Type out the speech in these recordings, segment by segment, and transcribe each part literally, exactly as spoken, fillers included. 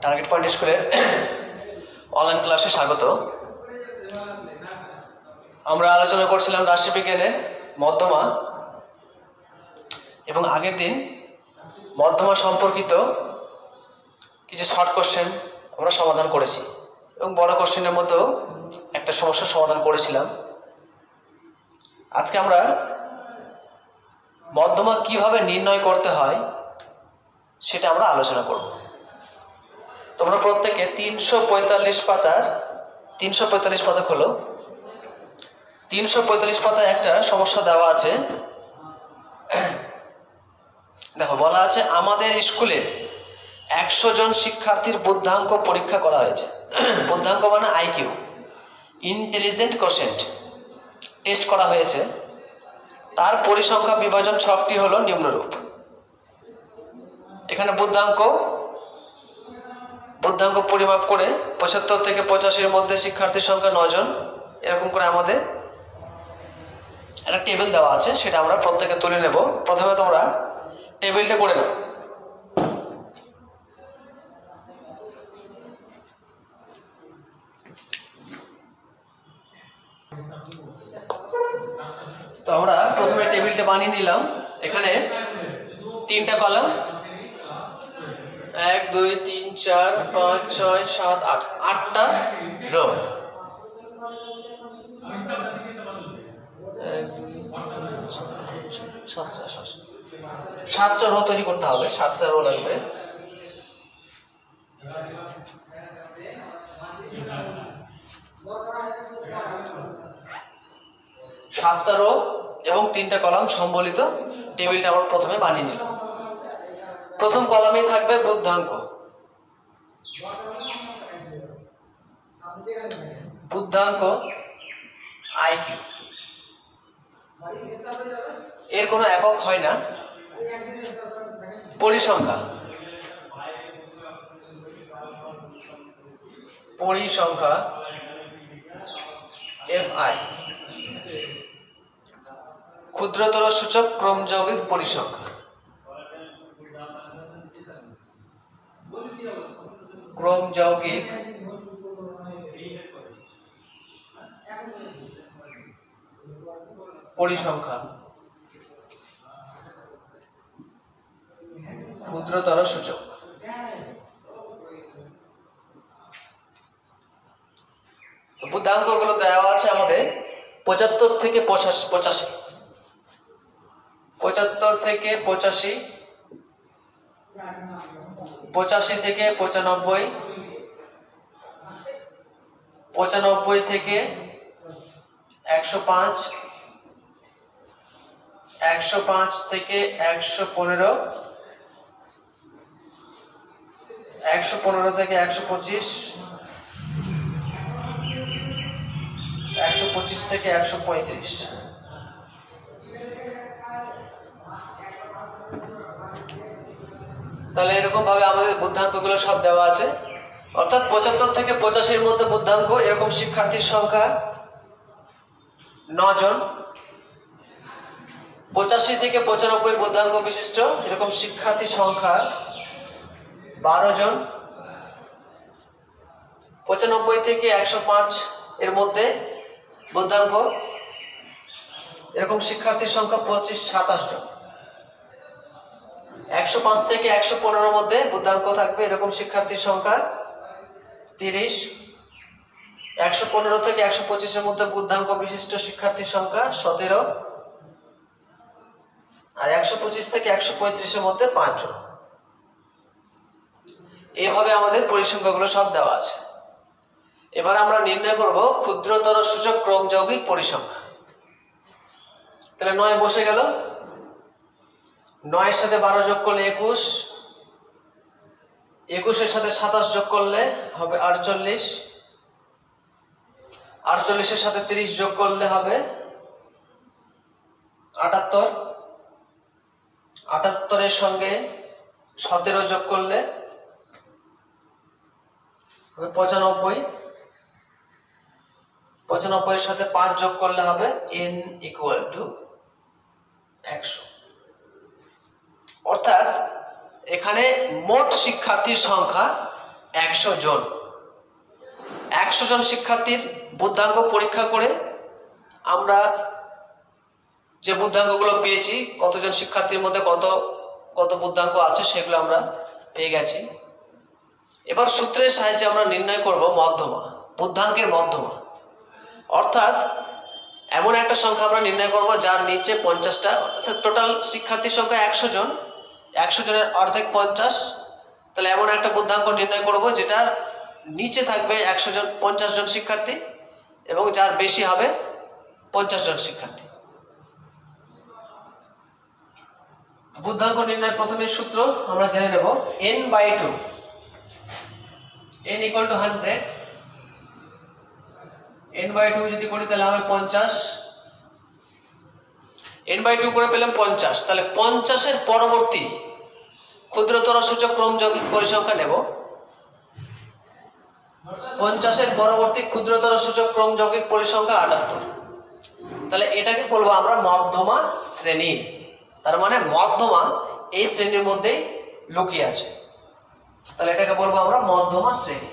Target point স্কুলের online ক্লাসে স্বাগত। আমরা আলোচনা করছিলাম রাষ্ট্রবিজ্ঞানের মধ্যমা এবং আগের দিন মধ্যমা সম্পর্কিত কিছু শর্ট কোশ্চেন আমরা সমাধান করেছি এবং বড় কোশ্চেনের মধ্যেও একটা সমস্যার সমাধান করেছিলাম। আজকে আমরা মধ্যমা কিভাবে নির্ণয় করতে হয় সেটা আমরা আলোচনা করব। তোমরা প্রত্যেকে তিনশো পঁয়তাল্লিশ পাতার তিনশো পঁয়তাল্লিশ পাতা খোলো। তিনশো পঁয়তাল্লিশ পাতায় একটা সমস্যা দেওয়া আছে। দেখো, বলা আছে আমাদের স্কুলে একশো জন শিক্ষার্থীর বুদ্ধাঙ্ক পরীক্ষা করা হয়েছে। বুদ্ধাঙ্ক মানে আইকিউ, ইন্টেলিজেন্ট কোশেন্ট টেস্ট করা হয়েছে। তার পরিসংখ্যা বিভাজন ছকটি হলো নিম্নরূপ। এখানে বুদ্ধাঙ্ক বুদ্ধাঙ্ক পরিমাপ করে পঁচাত্তর থেকে পঁচাশির মধ্যে শিক্ষার্থীর সংখ্যা নয় জন, এরকম করে আমাদের একটা টেবিল দেওয়া আছে, সেটা আমরা প্রত্যেকে তুলে নেব। প্রথমে তোমরা টেবিলটা করে নাও। তো আমরা প্রথমে টেবিলটা বানিয়ে নিলাম। এখানে তিনটা কলাম, এক দুই তিন চার পাঁচ ছয় সাত আট, আটটা রো। সাতটা রো তৈরি করতে হবে, সাতটা রো লাগবে। সাতটা রো এবং তিনটা কলাম সম্বলিত টেবিলটা আমরা প্রথমে বানিয়ে নিলাম। প্রথম কলামে থাকবে বুদ্ধাঙ্ক। বুদ্ধাঙ্ক আইকিউ, এর কোনো একক হয় না। পরিসংখ্যা, পরিসংখ্যা এফ আই, ক্ষুদ্রতর সূচক ক্রম যৌগিক পরিসংখ্যা, ক্রম যৌগিক পরিসংখ্যা, ক্ষুদ্রতর সূচক। বুদ্ধাঙ্ক গুলো দেওয়া আছে আমাদের পঁচাত্তর থেকে পঁচাশি পঁচাশি পঁচাত্তর থেকে পঁচাশি, পঁচাশি থেকে পঁচানব্বই, পঁচানব্বই থেকে একশো পাঁচ, একশো পাঁচ থেকে একশো পনেরো, একশো পনেরো থেকে একশো পঁচিশ, একশো পঁচিশ থেকে একশো পঁয়ত্রিশ। তাহলে এরকম ভাবে আমাদের বুদ্ধাঙ্ক গুলো সব দেওয়া আছে। অর্থাৎ পঁচাত্তর থেকে পঁচাশির মধ্যে বুদ্ধাঙ্ক এরকম শিক্ষার্থীর সংখ্যা নয় জন, পঁচাশি থেকে পঁচানব্বই বুদ্ধাঙ্ক বিশিষ্ট এরকম শিক্ষার্থীর সংখ্যা বারো জন, পঁচানব্বই থেকে একশো পাঁচ এর মধ্যে বুদ্ধাঙ্ক এরকম শিক্ষার্থীর সংখ্যা পঁচিশ সাতাশ জন, একশো পাঁচ থেকে একশো পনেরোর মধ্যে বুদ্ধাঙ্ক থাকবে এরকম শিক্ষার্থীর সংখ্যা তিরিশ, একশো পনেরো থেকে একশো পঁচিশের মধ্যে বুদ্ধাঙ্ক বিশিষ্ট শিক্ষার্থীর সংখ্যা সতেরো, আর একশো পঁচিশ থেকে একশো পঁয়ত্রিশের মধ্যে পাঁচ জন। এভাবে আমাদের পরিসংখ্যাগুলো সব দেওয়া আছে। এবার আমরা নির্ণয় করব ক্ষুদ্রতর সূচক ক্রম যৌগিক পরিসংখ্যা। তাহলে নয় বসে গেল, নয়ের সাথে বারো যোগ করলে একুশ, একুশের সাথে সাতাশ যোগ করলে হবে আটচল্লিশ, আটচল্লিশের সাথে তিরিশ যোগ করলে হবে আটাত্তর, আটাত্তরের সঙ্গে সতেরো যোগ করলে হবে পঁচানব্বই, পঁচানব্বই এর সাথে পাঁচ যোগ করলে হবে n ইকুয়াল টু একশো। অর্থাৎ এখানে মোট শিক্ষার্থীর সংখ্যা একশো জন একশো জন শিক্ষার্থীর বুদ্ধাঙ্ক পরীক্ষা করে আমরা যে বুদ্ধাঙ্কগুলো পেয়েছি, কতজন শিক্ষার্থীর মধ্যে কত কত বুদ্ধাঙ্ক আছে সেগুলো আমরা পেয়ে গেছি। এবার সূত্রের সাহায্যে আমরা নির্ণয় করব মধ্যমা, বুদ্ধাঙ্কের মধ্যমা। অর্থাৎ এমন একটা সংখ্যা আমরা নির্ণয় করব যার নিচে পঞ্চাশটা, অর্থাৎ টোটাল শিক্ষার্থীর সংখ্যা একশো জন, একশো জনের অর্ধেক পঞ্চাশ। তাহলে এমন একটা বুদ্ধাঙ্ক নির্ণয় করব যেটার নিচে থাকবে একশো জন পঞ্চাশ জন শিক্ষার্থী এবং যার বেশি হবে পঞ্চাশ জন শিক্ষার্থী। বুদ্ধাঙ্ক নির্ণয়ের প্রথমে সূত্র আমরা জেনে নেব। N by two, N equal to hundred. N by two যদি করি তাহলে হবে পঞ্চাশ। এন বাই টু করে পেলাম পঞ্চাশ। তাহলে পঞ্চাশের পরবর্তী ক্ষুদ্রতর সূচক ক্রম যৌগিক পরিসংখ্যা নেব। পঞ্চাশের পরবর্তী ক্ষুদ্রতর সূচক ক্রম যৌগিক পরিসংখ্যা আটাত্তর। তাহলে এটাকে বলবো আমরা মধ্যমা শ্রেণী। তার মানে মধ্যমা এই শ্রেণীর মধ্যেই লুকিয়ে আছে। তাহলে এটাকে বলবো আমরা মধ্যমা শ্রেণী।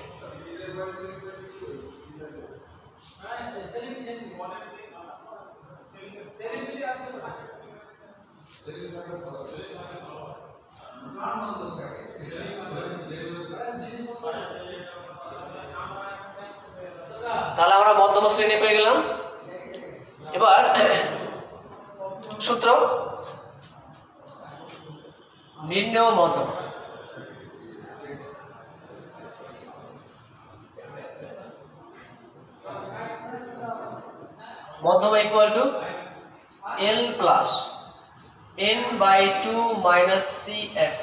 তাহলে আমরা মধ্যমা শ্রেণী পেয়ে গেলাম। এবার সূত্র নির্ণেয় মধ্যমা। মধ্যমা equal to L plus N by two minus C F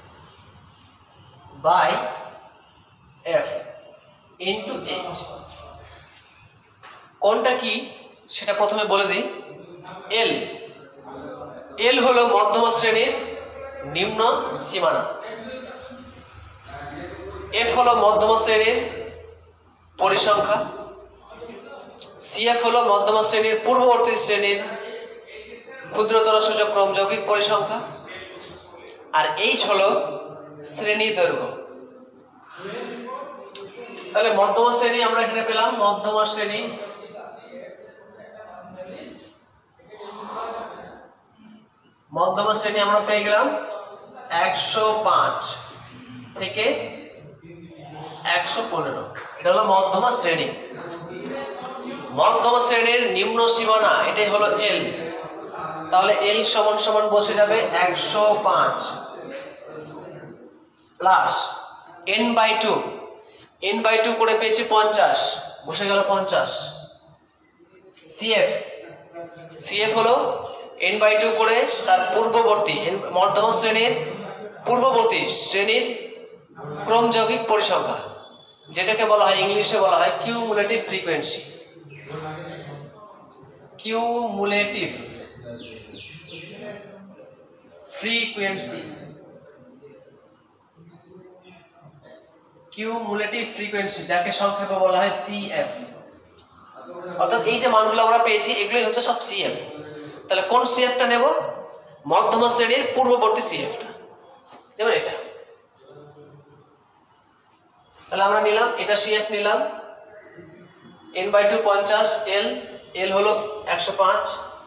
by F into H. কোনটা কি সেটা প্রথমে বলে দিই। এল এল হলো মধ্যমা শ্রেণীর নিম্ন সীমানা। এফ হলো মধ্যমা শ্রেণীর পরিসংখ্যা। সিএফ হলো মধ্যমা শ্রেণীর পূর্ববর্তী শ্রেণীর ক্ষুদ্রতর সূচক ক্রম যৌগিক পরিসংখ্যা। আর এইচ হলো শ্রেণী দৈর্ঘ্য। তাহলে মধ্যমা শ্রেণী আমরা এখানে পেলাম। মধ্যমা শ্রেণী মধ্যমা শ্রেণী আমরা পেয়ে গেলাম একশো পাঁচ থেকে একশো পনেরো। এটা হলো মধ্যমা শ্রেণী। মধ্যমা শ্রেণীর নিম্ন সীমানা এটাই হলো এল। তাহলে এল সমান সমান বসে যাবে একশো পাঁচ plus N by two. N by two করে পেয়েছি পঞ্চাশ, বসে গেল পঞ্চাশ। সিএফ সিএফ হলো এন বাই টু করে তার পূর্ববর্তী মধ্যমা শ্রেণীর পূর্ববর্তী শ্রেণীর ক্রম যৌগিক পরিসংখ্যা, যেটাকে বলা হয় ইংলিশে বলা হয় cumulative frequency. Cumulative frequency cumulative frequency যাকে সংক্ষেপে বলা হয় সিএফ। অর্থাৎ এই যে মানগুলো আমরা পেয়েছি এগুলোই হচ্ছে সব সিএফ। তাহলে কোন সিএফটা নেব? মধ্যমা শ্রেণীর পূর্ববর্তী সিএফটা, যেমন এটা। তাহলে আমরা নিলাম এটা সিএফ নিলাম। এন বাই টু পঞ্চাশ, এল এল হলো একশো পাঁচ,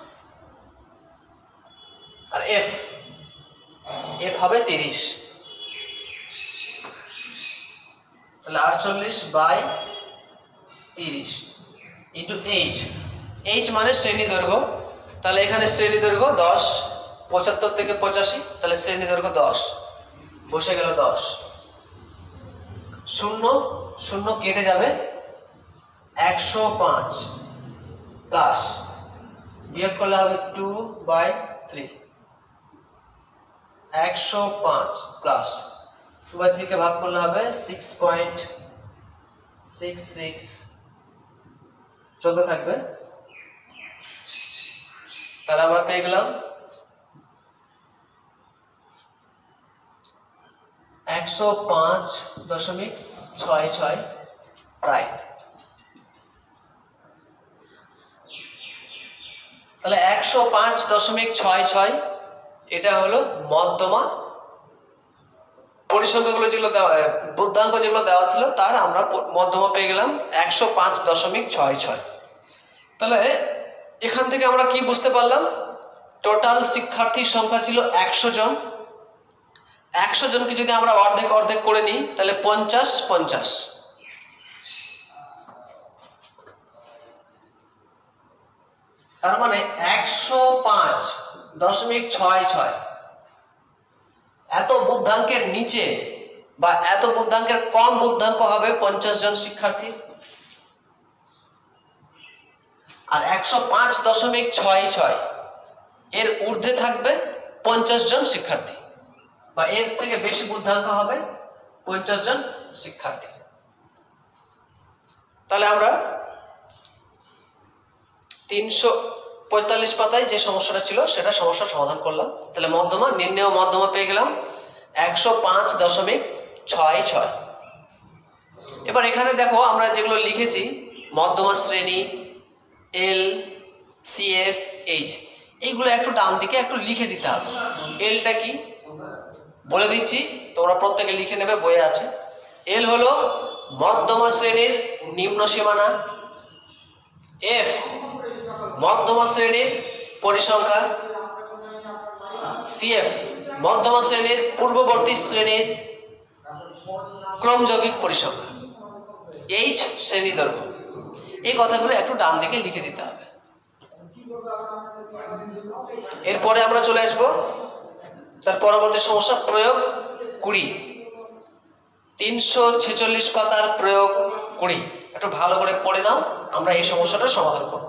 আর এফ এফ হবে তিরিশ। তাহলে আটচল্লিশ বাই তিরিশ ইন্টু এইচ। এইচ মানে শ্রেণী দৈর্ঘ্য। তাহলে এখানে শ্রেণী দৈর্ঘ্য দশ, পঁচাত্তর থেকে পঁচাশি। তাহলে শ্রেণী দৈর্ঘ্য দশ, বসে গেল দশ। শূন্য শূন্য কেটে যাবে, একশো পাঁচ প্লাস বিয়োগ করলে হবে টু বাই থ্রি। একশো পাঁচ প্লাস টু বাই থ্রি কে ভাগ করলে হবে সিক্স পয়েন্ট সিক্স সিক্স, চলতে থাকবে। তাহলে আমরা পেয়ে গেলাম একশো পাঁচ দশমিক ছয় ছয় প্রায়। তাহলে একশো পাঁচ দশমিক ছয় ছয় এটা হলো মধ্যমা পরিসংখ্যাগুলো যেগুলো দেওয়া, বুদ্ধাঙ্ক যেগুলো দেওয়া ছিল তার আমরা মধ্যমা পেয়ে গেলাম একশো পাঁচ দশমিক ছয় ছয়। তাহলে এখান থেকে আমরা কি বুঝতে পারলাম? টোটাল শিক্ষার্থীর সংখ্যা ছিল একশো জন। একশো জনকে যদি আমরা অর্ধেক অর্ধেক করে নিই তাহলে পঞ্চাশ পঞ্চাশ, তার মানে একশো পাঁচ দশমিক ছয় ছয়। এত বুদ্ধাঙ্কের নিচে বা এত বুদ্ধাঙ্কের কম বুদ্ধাঙ্ক হবে পঞ্চাশ জন শিক্ষার্থী, আর একশো পাঁচ দশমিক ছয় ছয় এর ঊর্ধ্বে থাকবে পঞ্চাশ জন শিক্ষার্থী, বা এর থেকে বেশি বুদ্ধাঙ্ক হবে পঞ্চাশ জন শিক্ষার্থী। তাহলে আমরা তিনশো পঁয়তাল্লিশ পাতায় যে সমস্যাটা ছিল সেটা সমস্যার সমাধান করলাম। তাহলে মধ্যমা, নির্ণেয় মধ্যমা পেয়ে গেলাম একশো পাঁচ দশমিক ছয় ছয়। এবার এখানে দেখো আমরা যেগুলো লিখেছি মধ্যমা শ্রেণী, এল, সিএফ, এইচ, এইগুলো একটু ডান দিকে একটু লিখে দিতে হবে। এলটা কি বলে দিচ্ছি, তোমরা প্রত্যেকে লিখে নেবে, বইয়ে আছে। এল হলো মধ্যমা শ্রেণীর নিম্ন সীমানা, এফ মধ্যমা শ্রেণীর পরিসংখ্যা, সিএফ মধ্যমা শ্রেণীর পূর্ববর্তী শ্রেণীর ক্রমযৌগিক পরিসংখ্যা, এইচ শ্রেণী দৈর্ঘ্য। এই কথাগুলো একটু ডান দিকে লিখে দিতে হবে। এরপরে আমরা চলে আসব তার পরবর্তী সমস্যা, প্রয়োগ কুড়ি। তিনশো ছেচল্লিশ পাতার প্রয়োগ কুড়ি। একটু ভালো করে পড়ে নাও, আমরা এই সমস্যাটার সমাধান করব।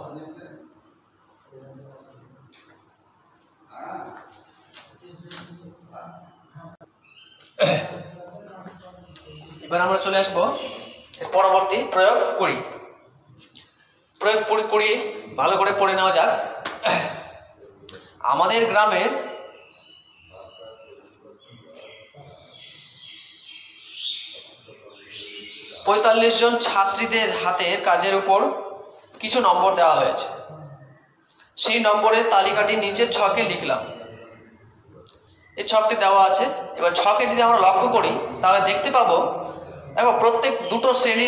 এবার আমরা চলে আসবো পরবর্তী প্রয়োগ কুড়ি। প্রয়োগ কুড়ি কুড়ি ভালো করে পড়ে নেওয়া যাক। আমাদের গ্রামের পঁয়তাল্লিশ জন ছাত্রীদের হাতের কাজের উপর কিছু নম্বর দেওয়া হয়েছে। সেই নম্বরের তালিকাটি নিচের ছকে লিখলাম। এই ছকটি দেওয়া আছে। এবার ছকে যদি আমরা লক্ষ্য করি তাহলে দেখতে পাবো, দেখো প্রত্যেক দুটো শ্রেণীর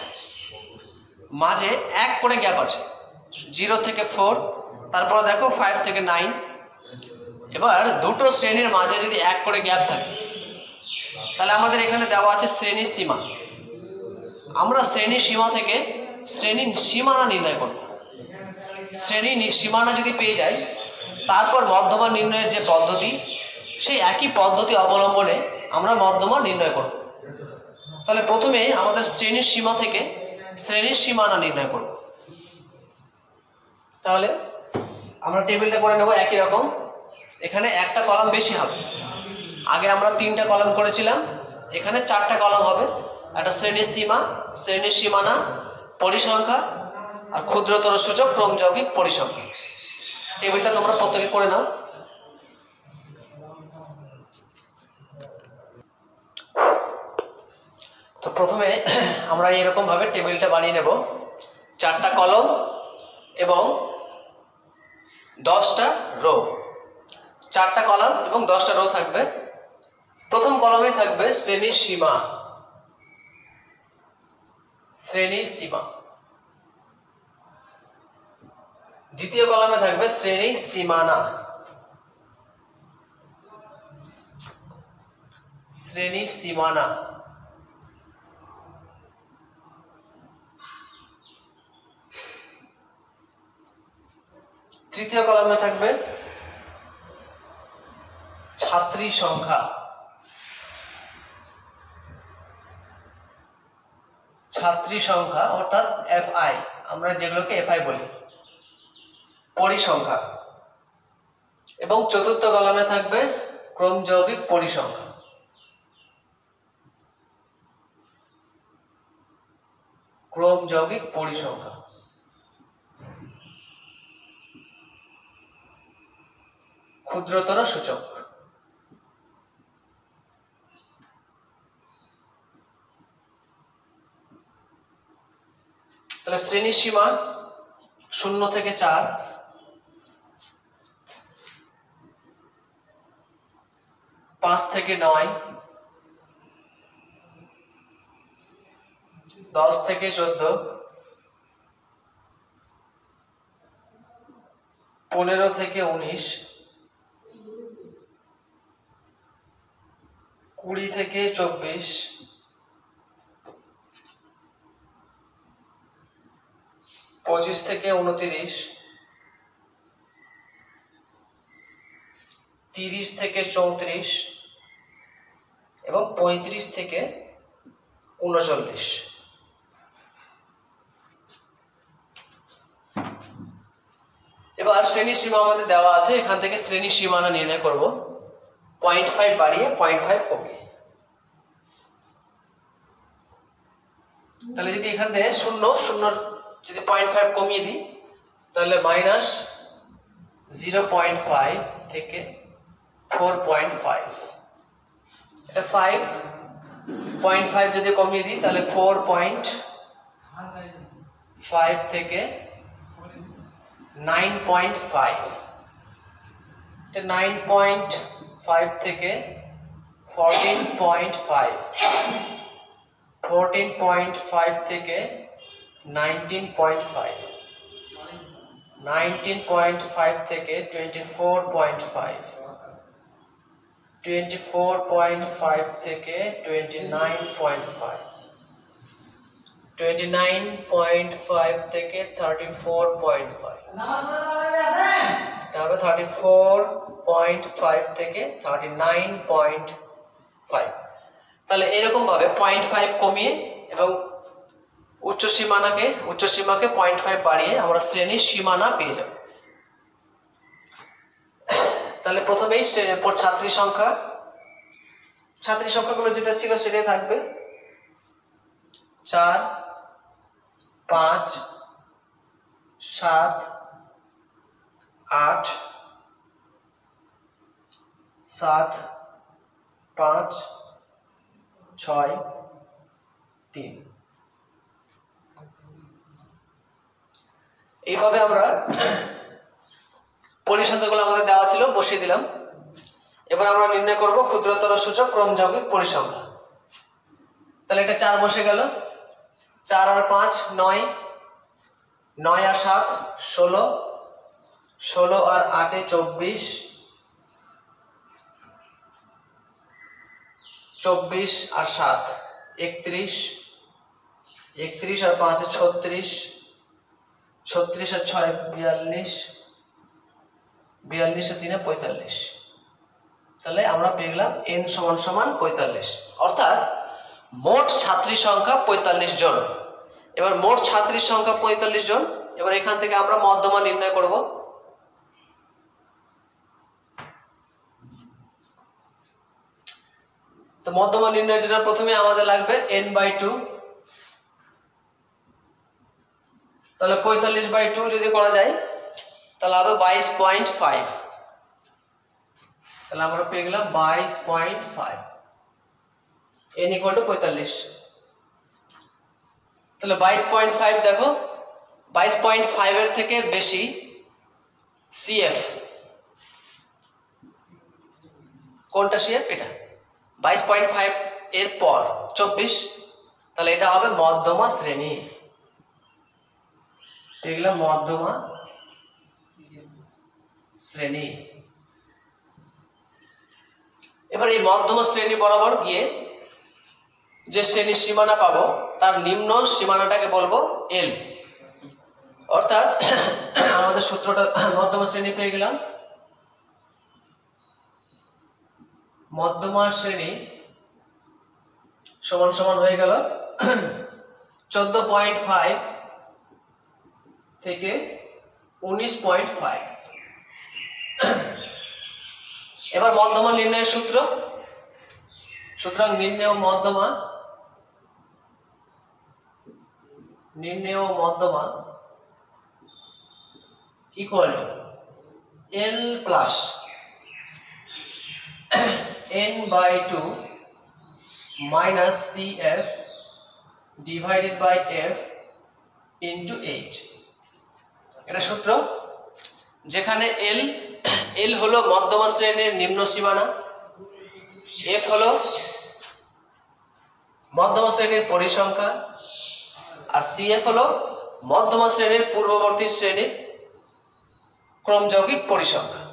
মাঝে এক করে গ্যাপ আছে, জিরো থেকে ফোর, তারপরে দেখো ফাইভ থেকে নাইন। এবার দুটো শ্রেণীর মাঝে যদি এক করে গ্যাপ থাকে তাহলে আমাদের এখানে দেওয়া আছে শ্রেণী সীমা। আমরা শ্রেণী সীমা থেকে শ্রেণী সীমানা নির্ণয় করব। শ্রেণী সীমানা যদি পেয়ে যাই তারপর মধ্যমা নির্ণয়ের যে পদ্ধতি, সেই একই পদ্ধতি অবলম্বনে আমরা মধ্যমা নির্ণয় করব। তাহলে প্রথমে আমাদের শ্রেণীর সীমা থেকে শ্রেণীর সীমানা নির্ণয় করব। তাহলে আমরা টেবিলটা করে নেব একই রকম। এখানে একটা কলাম বেশি হবে, আগে আমরা তিনটা কলাম করেছিলাম, এখানে চারটা কলাম হবে। একটা শ্রেণীর সীমা, শ্রেণীর সীমানা, পরিসংখ্যা আর ক্ষুদ্রতর সূচক ক্রমযৌগিক পরিসংখ্যা। টেবিলটা তোমরা প্রত্যেকে করে নাও। তো প্রথমে আমরা এরকম ভাবে টেবিলটা বানিয়ে নেব। চারটা কলম এবং দশটা রো, চারটা কলাম এবং দশটা রো থাকবে। প্রথম কলামে থাকবে শ্রেণীর সীমা, শ্রেণীর সীমা। দ্বিতীয় কলামে থাকবে শ্রেণীর সীমানা, শ্রেণীর সীমানা। তৃতীয় কলামে থাকবে ছাত্রী সংখ্যা, ছাত্রী সংখ্যা অর্থাৎ এফ আই, আমরা যেগুলোকে এফ আই বলি, পরিসংখ্যা। এবং চতুর্থ কলামে থাকবে ক্রমযৌগিক পরিসংখ্যা। ক্রমযৌগিক পরিসংখ্যা। ক্ষুদ্রতর সূচক। তাহলে শ্রেণীর সীমা শূন্য থেকে চার, পাঁচ থেকে নয়, দশ থেকে চোদ্দ, পনেরো থেকে উনিশ, কুড়ি থেকে চব্বিশ, পঁচিশ থেকে উনতিরিশ, তিরিশ থেকে চৌত্রিশ এবং পঁয়ত্রিশ থেকে উনচল্লিশ। এবার শ্রেণী সীমা আমাদের দেওয়া আছে, এখান থেকে শ্রেণী সীমানা নির্ণয় করব পয়েন্ট ফাইভ বাড়িয়ে পয়েন্ট ফাইভ কমিয়ে। তাহলে যদি এখান থেকে শূন্য শূন্য যদি পয়েন্ট ফাইভ কমিয়ে দিই তাহলে মাইনাস জিরো পয়েন্ট ফাইভ থেকে ফোর পয়েন্ট ফাইভ, এটা ফাইভ পয়েন্ট ফাইভ যদি কমিয়ে দিই তাহলে ফোর পয়েন্ট ফাইভ থেকে নাইন পয়েন্ট ফাইভ, এটা নাইন পয়েন্ট ফাইভ থেকে fourteen point five, fourteen point five থেকে nineteen point five, nineteen point five থেকে twenty four point five, twenty four point five থেকে twenty nine point five, twenty nine point five থেকে thirty four point five, তারপরে thirty four point five থেকে thirty nine point five. তাহলে এরকম ভাবে point five কমিয়ে এবং উচ্চ সীমানাকে উচ্চ সীমাকে পয়েন্ট ফাইভ বাড়িয়ে আমরা শ্রেণীর সীমানা পেয়ে যাব। তাহলে প্রথমেই ছাত্রী সংখ্যা ছাত্রী সংখ্যাগুলো যেটা ছিল সেটাই থাকবে, চার, পাঁচ, সাত, আট, সাত, পাঁচ, ছয়, তিন। এইভাবে আমরা পরিসংখ্যাগুলো আমাদের দেওয়া ছিল বসিয়ে দিলাম। এবার আমরা নির্ণয় করব ক্ষুদ্রতর সূচক ক্রমযৌগিক পরিসংখ্যা। তাহলে এটা চার বসে গেল, চার আর পাঁচ নয়, নয় আর সাত ষোলো, ষোলো আর আটে চব্বিশ, চব্বিশ আর সাত একত্রিশ, একত্রিশ আর পাঁচে ছত্রিশ, ছত্রিশ আর ছয় বিয়াল্লিশ, বিয়াল্লিশ আর তিনে পঁয়তাল্লিশ। তাহলে আমরা পেয়ে গেলাম এন সমান সমান পঁয়তাল্লিশ, অর্থাৎ মোট ছাত্রী সংখ্যা পঁয়তাল্লিশ জন। এবার মোট ছাত্রীর সংখ্যা পঁয়তাল্লিশ জন, এবার এখান থেকে আমরা মধ্যমা নির্ণয় করব। তো মধ্যমা নির্ণয়ের জন্য প্রথমে আমাদের লাগবে এন বাই টু। তাহলে পঁয়তাল্লিশ বাই টু যদি করা যায় তাহলে হবে বাইশ পয়েন্ট ফাইভ। তাহলে আমরা পেয়ে গেলাম বাইশ point five, N equal to পঁয়তাল্লিশ। তাহলে বাইশ পয়েন্ট ফাইভ, দেখো বাইশ পয়েন্ট ফাইভ এর থেকে বেশি সিএফ কোনটা? সিএফ এটা বাইশ পয়েন্ট ফাইভ এর পর চব্বিশ, তাহলে এটা হবে মধ্যমা শ্রেণী। এগুলা মধ্যমা শ্রেণী। এবার এই মধ্যমা শ্রেণী বরাবর গিয়ে যে শ্রেণীর সীমানা পাবো তার নিম্ন সীমানাটাকে বলবো এল। অর্থাৎ আমাদের সূত্রটা মধ্যমা শ্রেণী পেয়ে গেলাম, মধ্যমা শ্রেণী সমান সমান হয়ে গেল চোদ্দ পয়েন্ট ফাইভ থেকে উনিশ পয়েন্ট ফাইভ। এবার মধ্যমা নির্ণয়ের সূত্র, সুতরাং নির্ণেয় মধ্যমা নির্ণেয় মধ্যমা equal to L plus N by two minus C F divided by F into H. এটা সূত্র, যেখানে এল এল হলো মধ্যমা শ্রেণীর নিম্ন সীমানা, এফ হলো মধ্যমা শ্রেণীর পরিসংখ্যা আর সিএফ হলো মধ্যমা শ্রেণীর পূর্ববর্তী শ্রেণীর ক্রম যৌগিক পরিসংখ্যা।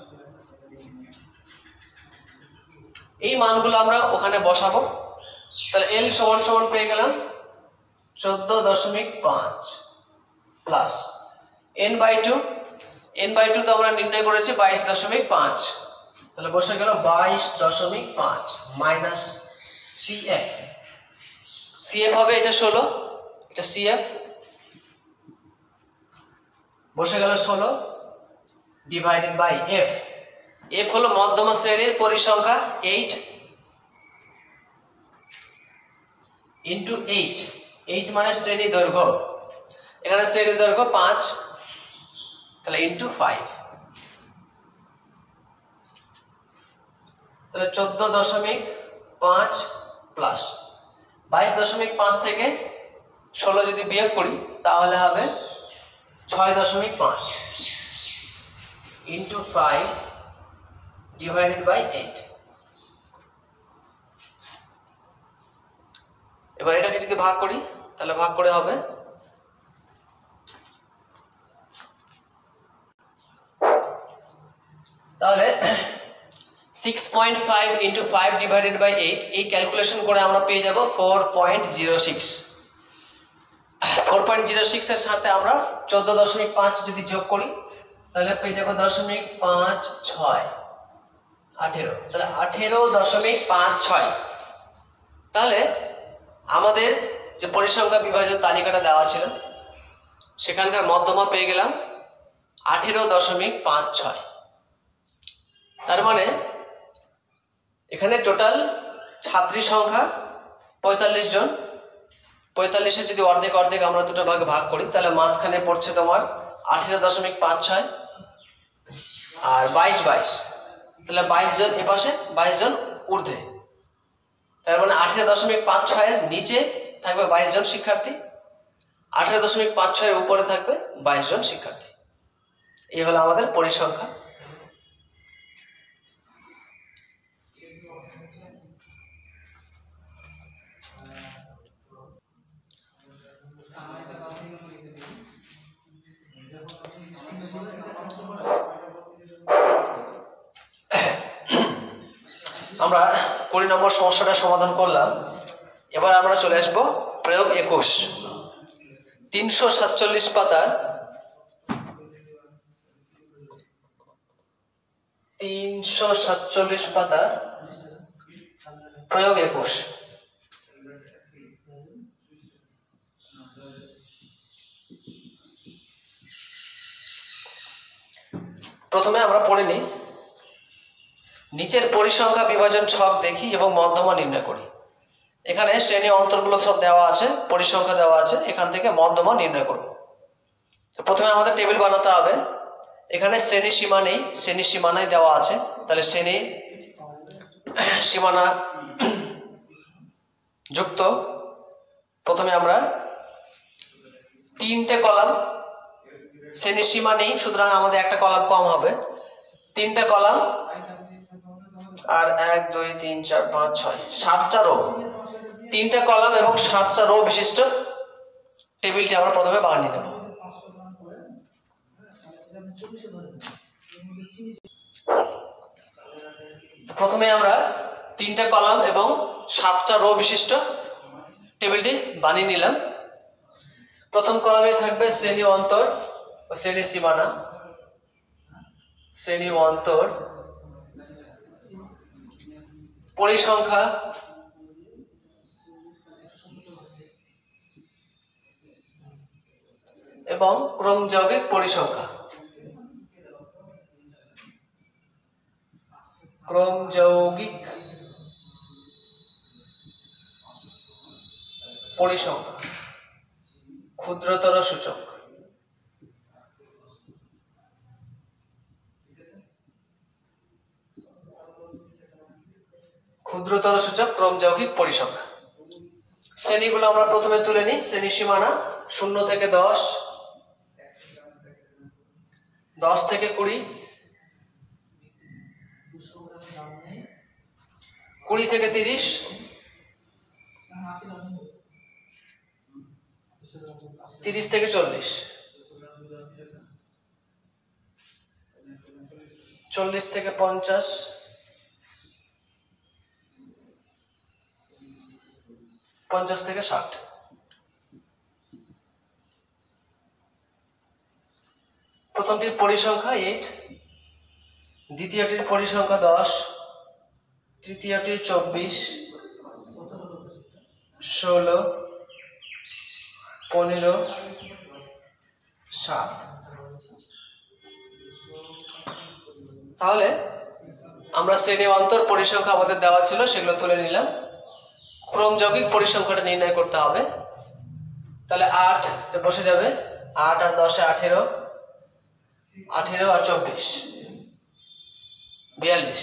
এই মানগুলো আমরা ওখানে বসাবো। তাহলে এল সমান সমান পেয়ে গেলাম চোদ্দ দশমিক পাঁচ plus N by two, N by two তো আমরা নির্ণয় করেছি বাইশ দশমিক পাঁচ, তাহলে বসে গেল বাইশ দশমিক পাঁচ মাইনাস সিএফ, সিএফ হবে এটা ষোলো, এটা সিএফ বসে গেল ষোলো ডিভাইডেড বাই এফ, এফ হলো মধ্যমা শ্রেণীর পরিসংখ্যা এইট ইন্টু এইচ, এইচ মানে শ্রেণী দৈর্ঘ্য, এখানে শ্রেণী দৈর্ঘ্য পাঁচ, তাহলে ইন্টু ফাইভ, তাহলে চোদ্দ দশমিক পাঁচ প্লাস বাইশ দশমিক পাঁচ থেকে ষোলো যদি বিয়োগ করি তাহলে হবে ছয় দশমিক পাঁচ into five divided by eight. এবার এটাকে যদি ভাগ করি তাহলে ভাগ করে হবে তাহলে six point five into five divided by eight, এই ক্যালকুলেশন করে আমরা পেয়ে যাব four point zero six. Four point zero six এর সাথে আমরা চোদ্দ দশমিক পাঁচ যদি যোগ করি তাহলে পেয়ে যাবো দশমিক পাঁচ ছয় আঠেরো, তাহলে আঠেরো দশমিক পাঁচ ছয়। তাহলে আমাদের যে পরিসংখ্যা বিভাজন তালিকাটা দেওয়া ছিল সেখানকার মধ্যমা পেয়ে গেলাম আঠেরো দশমিক পাঁচ ছয়। তার মানে এখানে টোটাল ছাত্রী সংখ্যা পঁয়তাল্লিশ জন, পঁয়তাল্লিশের যদি অর্ধেক অর্ধেক আমরা দুটো ভাগে ভাগ করি তাহলে মাঝখানে পড়ছে তোমার আঠেরো দশমিক পাঁচ ছয় আর বাইশ বাইশ, তাহলে বাইশ জন এপাশে বাইশ জন ঊর্ধ্বে, তার মানে আঠেরো দশমিক পাঁচ ছয়ের নিচে থাকবে বাইশ জন শিক্ষার্থী, আঠেরো দশমিক পাঁচ ছয়ের উপরে থাকবে বাইশ জন শিক্ষার্থী। এই হলো আমাদের পরিসংখ্যা। আমরা কুড়ি নম্বর সমস্যাটা সমাধান করলাম। এবার আমরা চলে আসব প্রয়োগ একুশ, তিনশো সাতচল্লিশ পাতার তিনশো সাতচল্লিশ পাতার প্রয়োগ একুশ। প্রথমে আমরা পড়ে নিই, নিচের পরিসংখ্যা বিভাজন ছক দেখি এবং মধ্যমা নির্ণয় করি। এখানে শ্রেণী অন্তরগুলো সব দেওয়া আছে, পরিসংখ্যা দেওয়া আছে, এখান থেকে মধ্যমা নির্ণয় করব। প্রথমে আমাদের টেবিল বানাতে হবে। এখানে শ্রেণী সীমা নেই, শ্রেণী সীমানায় দেওয়া আছে, তাহলে শ্রেণী সীমানা যুক্ত প্রথমে আমরা তিনটে কলাম, শ্রেণী সীমা নেই সুতরাং আমাদের একটা কলাম কম হবে, তিনটা কলাম আর এক দুই তিন চার পাঁচ ছয় সাতটা রো, তিনটা কলাম এবং সাতটা রো বিশিষ্ট টেবিলটি আমরা প্রথমে বানিয়ে নেব। প্রথমে আমরা তিনটা কলাম এবং সাতটা রো বিশিষ্ট টেবিলটি বানিয়ে নিলাম। প্রথম কলামে থাকবে শ্রেণী অন্তর ও শ্রেণী সীমানা, শ্রেণী অন্তর, পরিসংখ্যা, এবং ক্রম যৌগিক পরিসংখ্যা। ক্রম যৌগিক পরিসংখ্যা, ক্ষুদ্রতর সূচক। ক্ষুদ্রতর সূচক ক্রম যৌগিক পরিসংখ্যা। শ্রেণীগুলো আমরা প্রথমে তুলে নিই। শ্রেণী সীমানা শূন্য থেকে দশ, দশ থেকে কুড়ি, কুড়ি থেকে তিরিশ, তিরিশ থেকে চল্লিশ, চল্লিশ থেকে পঞ্চাশ, পঞ্চাশ থেকে ষাট। প্রথমটির পরিসংখ্যা এইট, দ্বিতীয়টির পরিসংখ্যা দশ, তৃতীয়টির চব্বিশ, ষোলো, পনেরো, সাত। তাহলে আমরা শ্রেণী অন্তর পরিসংখ্যা আমাদের দেওয়া ছিল, সেগুলো তুলে নিলাম। ক্রমযৌগিক পরিসংখ্যাটা নির্ণয় করতে হবে। তাহলে আট বসে যাবে, আট আর দশে আঠেরো, আঠেরো আর চব্বিশ বিয়াল্লিশ,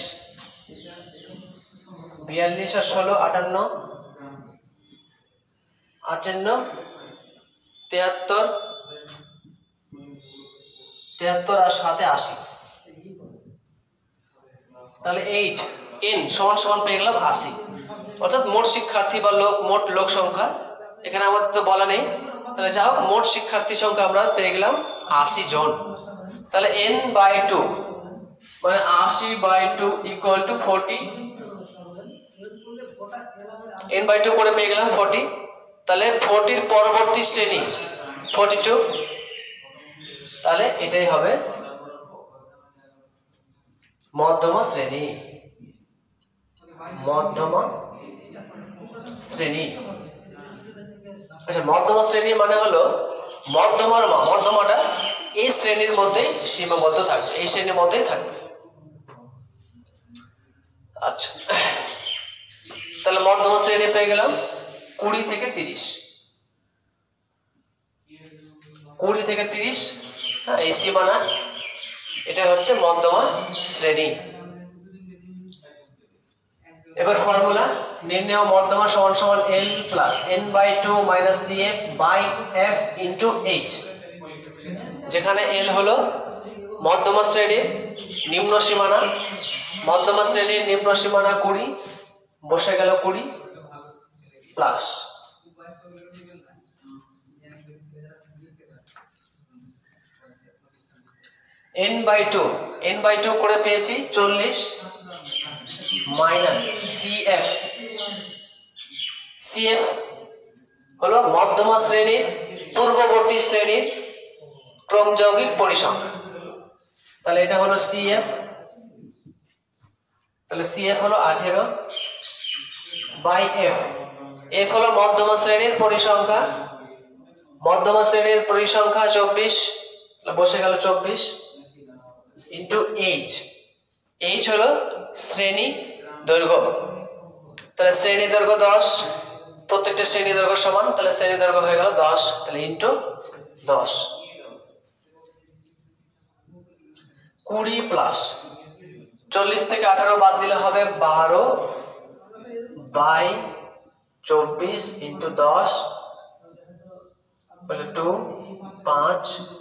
বিয়াল্লিশ আর ষোলো আটান্ন, আটান্ন, তেহাত্তর, তেহাত্তর আর সাথে আশি। তাহলে এইট এন সমান সমান পেয়ে গেলাম আশি, অর্থাৎ মোট শিক্ষার্থী বা লোক মোট লোক সংখ্যা এখানে আমাদের তো বলা নেই। তাহলে যা হোক মোট শিক্ষার্থী সংখ্যা আমরা পেয়ে গেলাম আশি জন। তাহলে এন বাই টু মানে আশি by two equal to forty, N by two করে পেয়ে গেলাম ফোরটি। তাহলে ফোরটির পরবর্তী শ্রেণী ফোরটি টু, তাহলে এটাই হবে মধ্যমা শ্রেণী, মধ্যমা শ্রেণী। আচ্ছা, মধ্যমা শ্রেণী মানে হলো মধ্যমার মা, মধ্যমাটা এই শ্রেণীর মধ্যেই সীমাবদ্ধ থাকবে, এই শ্রেণীর মধ্যেই থাকবে। আচ্ছা, তাহলে মধ্যমা শ্রেণী পেয়ে গেলাম কুড়ি থেকে তিরিশ, কুড়ি থেকে তিরিশ, হ্যাঁ এই সীমানা, এটা হচ্ছে মধ্যমা শ্রেণী। এবার ফর্মুলা নির্ণয় মধ্যমা সমান সমান L plus N by two minus C F by F into H, যেখানে এল হলো মধ্যমা শ্রেণীর নিম্ন সীমানা, মধ্যমা শ্রেণীর নিম্ন সীমানা কুড়ি, বসে গেল কুড়ি plus N by two, N by two করে পেয়েছি চল্লিশ minus C F, C F হলো মধ্যমা শ্রেণীর পূর্ববর্তী শ্রেণীর ক্রমযৌগিক পরিসংখ্যা। তাহলে এটা হলো সি এফ, তাহলে সি এফ হলো আঠেরো বাই এফ, এফ হলো মধ্যমা শ্রেণীর পরিসংখ্যা, মধ্যমা শ্রেণীর পরিসংখ্যা চব্বিশ, বসে গেল চব্বিশ ইন্টু এইচ, এইচ হলো শ্রেণী দৈর্ঘ্য, তাহলে শ্রেণী দৈর্ঘ্য দশ, প্রত্যেকটা শ্রেণী দৈর্ঘ্য সমান, তাহলে শ্রেণী দৈর্ঘ্য হয়ে গেল দশ, তাহলে ইন্টু দশ। কুড়ি প্লাস চল্লিশ থেকে আঠারো বাদ দিলে হবে বারো বাই চব্বিশ ইন্টু দশ, বলে টু পাঁচ,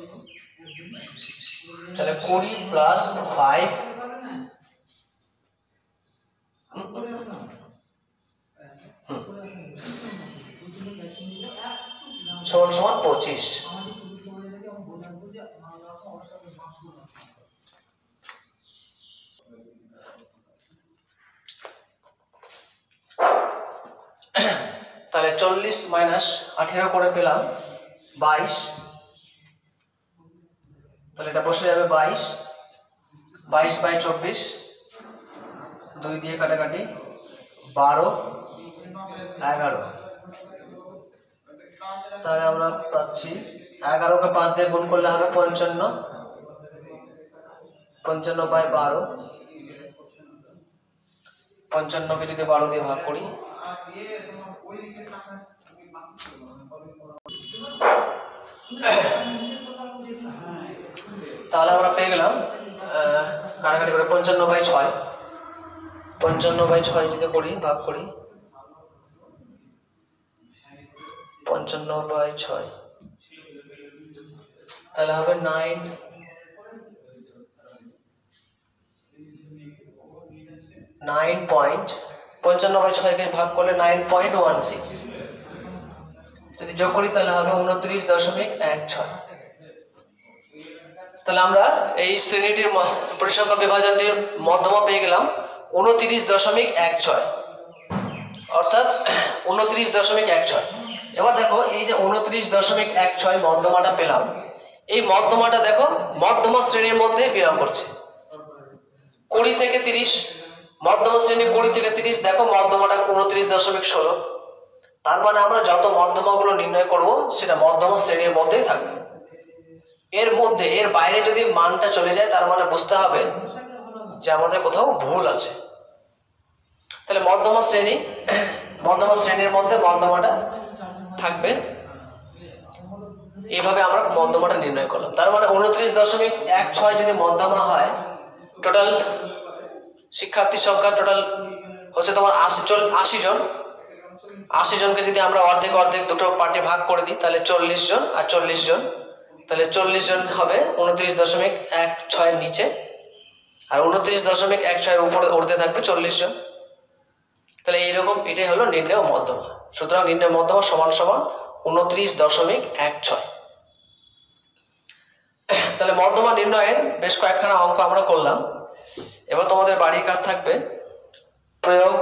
তাহলে কুড়ি প্লাস ফাইভ সমান সমান পঁচিশ। তাহলে চল্লিশ মাইনাস আঠেরো করে পেলাম বাইশ, তাহলে এটা বসে যাবে বাইশ, বাইশ বাই চব্বিশ, দুই দিয়ে কাটাকাটি, বারো এগারো, তাহলে আমরা পাচ্ছি এগারোকে পাঁচ দিয়ে গুণ করলে হবে পঞ্চান্ন, পঞ্চান্ন বাই বারো, পঞ্চান্নকে যদি বারো দিয়ে ভাগ করি তাহলে আমরা পেয়ে গেলাম কাটাকাটি করে পঞ্চান্ন বাই ছয়, পঞ্চান্ন বাই ছয় যদি করি ভাগ করি, পঞ্চান্ন বাই ছয়, তাহলে হবে নাইন, নাইন পয়েন্ট, পঞ্চান্ন বাই ছয়কে ভাগ করলে নাইন পয়েন্ট ওয়ান সিক্স, যদি যোগ করি তাহলে হবে উনত্রিশ দশমিক এক ছয়। তাহলে আমরা এই শ্রেণীটির পরিসংখ্যান বিভাজনটির মধ্যমা পেয়ে গেলাম উনত্রিশ দশমিক এক ছয়, অর্থাৎ উনত্রিশ দশমিক এক ছয়। এবার দেখো এই যে উনত্রিশ দশমিক এক ছয় মধ্যমাটা পেলাম, এই মধ্যমাটা দেখো মধ্যমা শ্রেণীর মধ্যে বিরাম করছে। কুড়ি থেকে তিরিশ, মধ্যমা শ্রেণী কুড়ি থেকে তিরিশ, দেখো মধ্যমাটা উনত্রিশ দশমিক ষোলো। তার মানে আমরা যত মধ্যমাগুলো নির্ণয় করব সেটা মধ্যমা শ্রেণীর মধ্যেই থাকবে। এর মধ্যে এর বাইরে যদি মানটা চলে যায় তার মানে বুঝতে হবে যে আমাদের কোথাও ভুল আছে। তাহলে মধ্যমা শ্রেণী, মধ্যমা শ্রেণীর মধ্যে মধ্যমাটা থাকবে। এইভাবে আমরা মধ্যমাটা নির্ণয় করলাম। তার মানে উনত্রিশ দশমিক এক ছয় যদি মধ্যমা হয়, টোটাল শিক্ষার্থী সংখ্যা টোটাল হচ্ছে তোমার আশি চল আশি জন। আশি জনকে যদি আমরা অর্ধেক অর্ধেক দুটো পার্টে ভাগ করে দিই তাহলে চল্লিশ জন আর চল্লিশ জন, তাহলে চল্লিশ জন হবে উনত্রিশ দশমিক এক ছয়ের নিচে, আর উনত্রিশ দশমিক এক ছয়ের উপরে উঠতে থাকবে চল্লিশ জন। তাহলে এইরকম এটাই হলো নির্ণয় মধ্যমা। সুতরাং নির্ণয় মধ্যমা সমান সমান উনত্রিশ দশমিক এক ছয়। তাহলে মধ্যমা নির্ণয়ের বেশ কয়েকখানা অঙ্ক আমরা করলাম। এবার তোমাদের বাড়ির কাজ থাকবে প্রয়োগ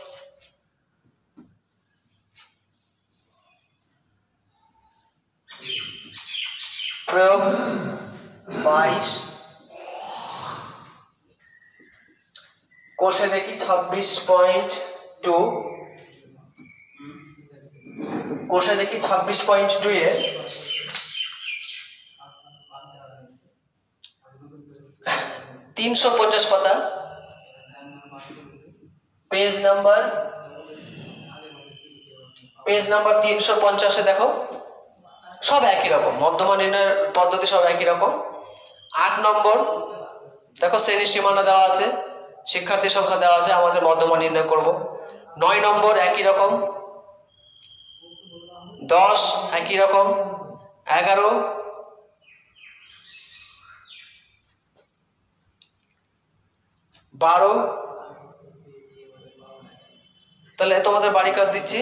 প্রয়োগ বাইশ, কোষে দেখি ছাব্বিশ পয়েন্ট টু, কোষে দেখি ছাব্বিশ পয়েন্ট টু এর তিনশো পঞ্চাশ পাতা, পেজ নাম্বার পেজ নাম্বার তিনশো পঞ্চাশে দেখো সব একই রকম, মধ্যমা নির্ণয়ের পদ্ধতি সব একই রকম। আট নম্বর দেখো শ্রেণী সীমানা দেওয়া আছে, শিক্ষার্থী সংখ্যা দেওয়া আছে, আমাদের মধ্যমা নির্ণয় করব। নয় নম্বর একই রকম, দশ একই রকম, এগারো, বারো। তাহলে তোমাদের বাড়ি কাজ দিচ্ছি,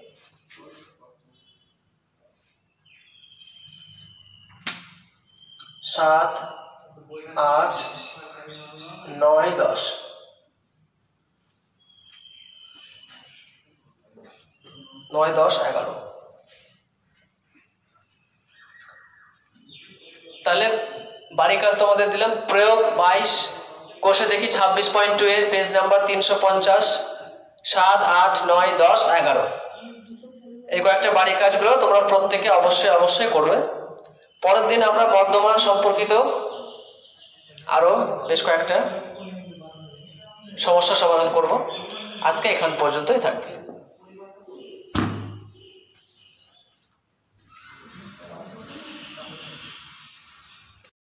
সাত, আট, নয়, দশ। নয়, দশ, এগারো। তাহলে বাড়ির কাজ তোমাদের দিলাম প্রয়োগ বাইশ, কোষে দেখি ছাব্বিশ পয়েন্ট টু এর পেজ নাম্বার তিনশো পঞ্চাশ, সাত, আট, নয়, দশ, এগারো। এই কয়েকটা বাড়ির কাজগুলো তোমরা প্রত্যেকে অবশ্যই অবশ্যই করবে। পরের দিন আমরা মধ্যমা সম্পর্কিত আরো বেশ কয়েকটা সমস্যা সমাধান করব। আজকে এখান পর্যন্তই থাকবে।